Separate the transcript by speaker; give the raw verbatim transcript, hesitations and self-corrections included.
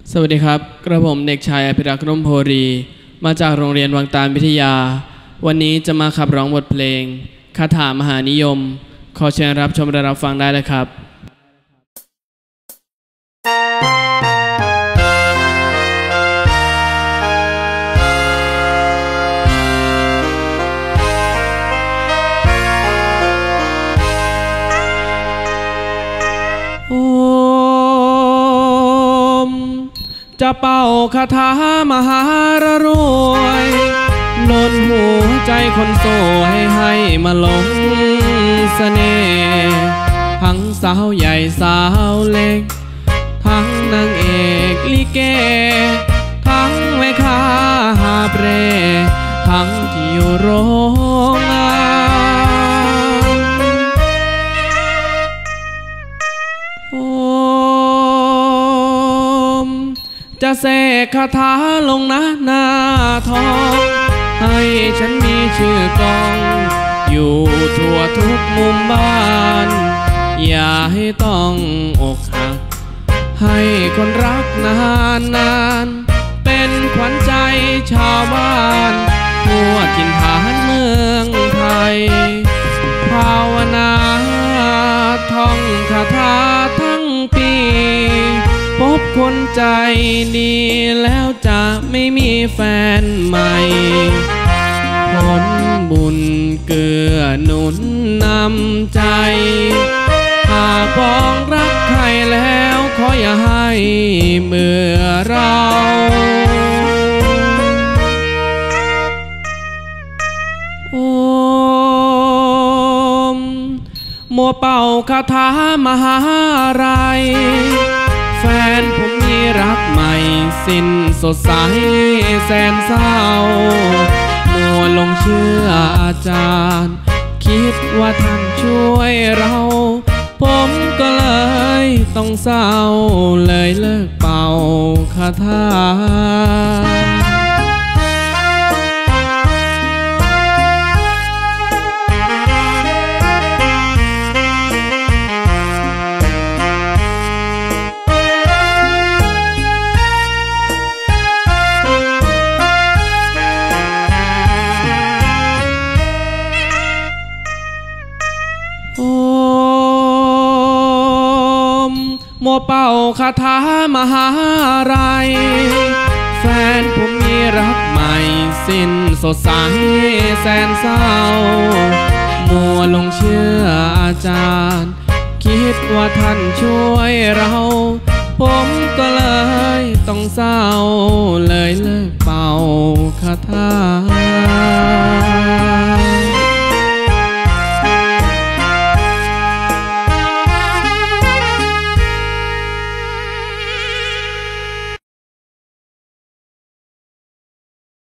Speaker 1: สวัสดีครับกระผมเด็กชายอภิรักษ์ร่มโพรีมาจากโรงเรียนวังตาลวิทยาวันนี้จะมาขับร้องบทเพลงคาถามหานิยมขอเชิญรับชมและรับฟังได้เลยครับจะเป่าคาถามหารรวยลนหัวใจคนสวยให้มาหลงเสน่ห์ทั้งสาวใหญ่สาวเล็กทั้งนางเอกลิเกทั้งแม่ค้าหาเปรทั้งที่อยู่โรงงานโอจะเสกคาถาลงนะหน้าทองให้ฉันมีชื่อกองอยู่ทั่วทุกมุมบ้านอย่าให้ต้องอกหักให้คนรักนานนานเป็นขวัญใจชาวบ้านทั่วถิ่นฐานเมืองไทยภาวนาท่องคาถาทั้งปีพบคนใจดีแล้วจะไม่มีแฟนใหม่ผลบุญเกื้อหนุนนำใจหากปองรักใครแล้วขออย่าให้เมื่อเราโอมมัวเป่าคาถามหาลัยแฟนผมมีรักใหม่สิ้นสดใสแสนเศร้ามัวลงเชื่ออาจารย์คิดว่าท่านช่วยเราผมก็เลยต้องเศร้าเลยเลิกเป่าคาถามัวเป่าคาถามหาลัยแฟนผมมีรักใหม่สิ้นสดใสแสนเศร้ามัวลงเชื่ออาจารย์คิดว่าท่านช่วยเราผมก็เลยต้องเศร้าเลยเลิกเป่าคาถา